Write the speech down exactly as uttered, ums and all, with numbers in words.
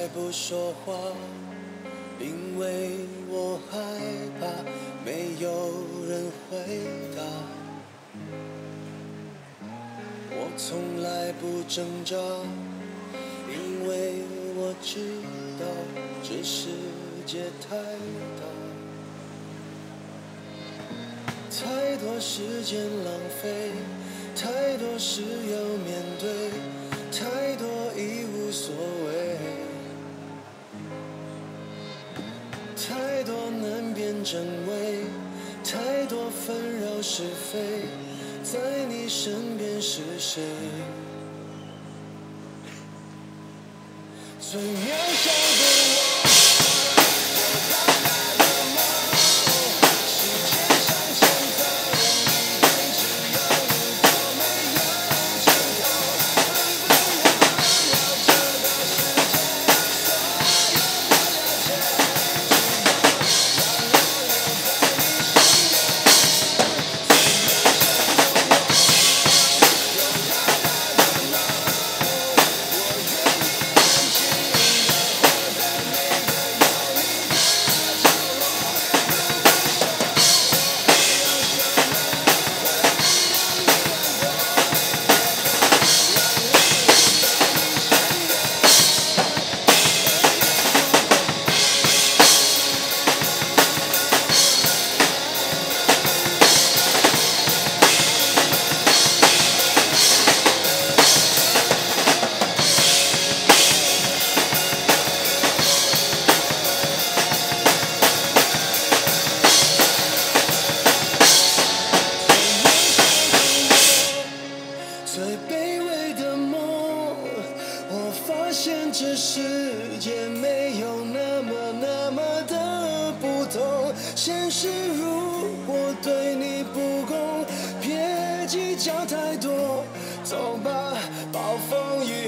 不说话，因为我害怕没有人回答。我从来不挣扎，因为我知道这世界太大，太多时间浪费，太多事要面对，太多已无所谓，太多难辨真伪，太多纷扰是非，在你身边是谁？最渺小的我，有大大的梦，世界上千头，一定只有你我没有尽头。分分秒秒这个世界，所有的了解，只有让我留在你身边。最渺小的我，有大大的梦，我愿意安静地活在每个有你的角落。如果说我没有什么会让你难过，也让我留在你身边。最卑微的梦，我发现这世界没有那么那么的不同。现实如果对你不公，别计较太多，走吧，暴风雨